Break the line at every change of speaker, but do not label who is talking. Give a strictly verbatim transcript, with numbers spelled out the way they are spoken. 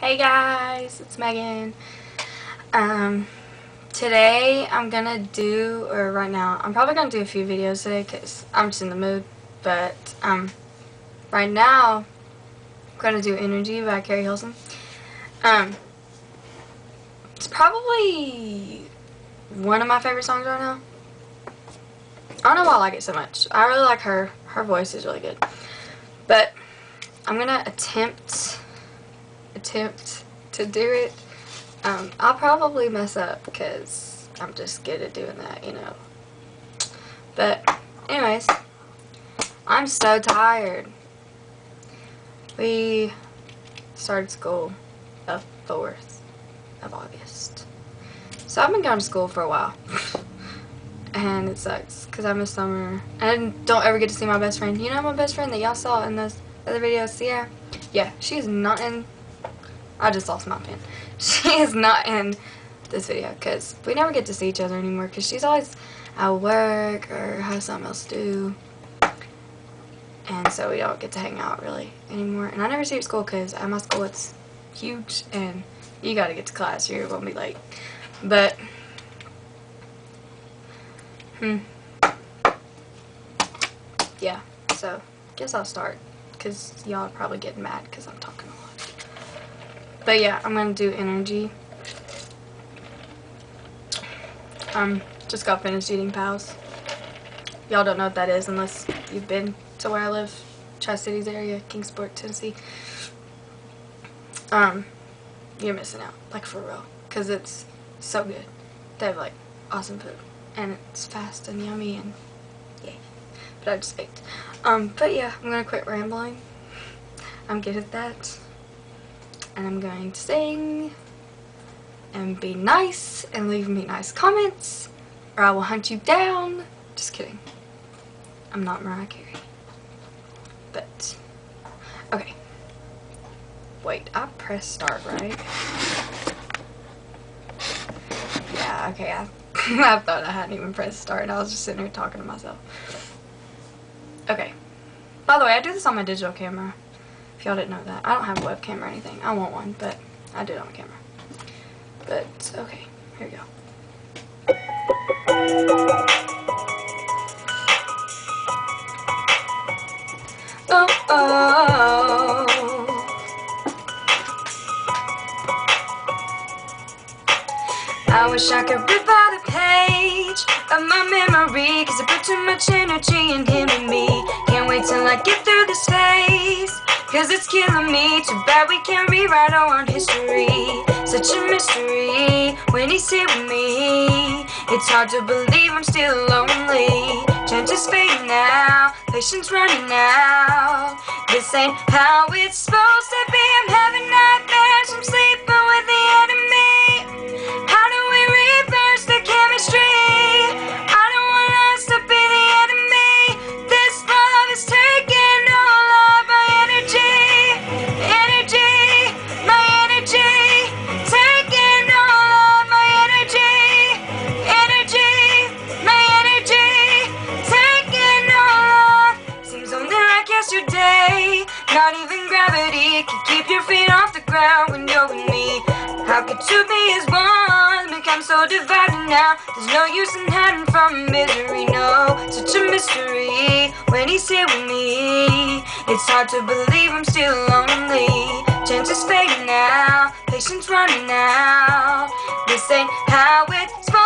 Hey guys, it's Megan. Um, today I'm gonna do, or right now, I'm probably gonna do a few videos today because I'm just in the mood. But um, right now, I'm gonna do Energy by Keri Hilson. Um, it's probably one of my favorite songs right now. I don't know why I like it so much. I really like her. Her voice is really good. But I'm gonna attempt attempt to do it. Um, I'll probably mess up because I'm just good at doing that, you know. But anyways, I'm so tired. We started school the fourth of August. So I've been going to school for a while. And it sucks because I miss summer. And I don't ever get to see my best friend. You know my best friend that y'all saw in those other videos, Sierra? Yeah, she's not in... I just lost my pen. She is not in this video because we never get to see each other anymore because she's always at work or has something else to do. And so we don't get to hang out really anymore. And I never see her at school because at my school it's huge and you gotta get to class or you're gonna be late. But... Hmm. Yeah, so guess I'll start because y'all are probably getting mad because I'm talking a lot. But yeah, I'm gonna do Energy. Um, just got finished eating Pals. Y'all don't know what that is unless you've been to where I live, Tri-Cities area, Kingsport, Tennessee. Um, you're missing out, like for real, because it's so good. They have like awesome food. And it's fast and yummy and yay. But I just ate. Um, but yeah, I'm gonna quit rambling. I'm good at that. And I'm going to sing and be nice and leave me nice comments or I will hunt you down. Just kidding. I'm not Mariah Carey. But, okay. Wait, I pressed start, right? Yeah, okay, I I thought I hadn't even pressed start. I was just sitting here talking to myself. Okay. By the way, I do this on my digital camera. If y'all didn't know that. I don't have a webcam or anything. I want one, but I do it on camera. But, okay. Here we go. Oh, oh. I wish I could rip out a page of my memory, cause I put too much energy in him and me. Can't wait till I get through this phase, cause it's killing me. Too bad we can't rewrite our own history. Such a mystery when he's here with me. It's hard to believe I'm still lonely. Chances fading now, patience running out. This ain't how it's supposed to be. I'm having nightmares, I'm sleeping with the enemy. How do we reverse the chemistry? I don't want us to be the enemy. This love is taking all of my energy. Energy, my energy. Taking all of my energy. Energy, my energy. Taking all of. Seems only like yesterday. Not even gravity can keep your feet off the ground when you're with me. How could two be as one become so divided now? There's no use in hiding from misery, no. Such a mystery when he's here with me. It's hard to believe I'm still lonely. Chances fading now, patience running out. This ain't how it's supposed to be.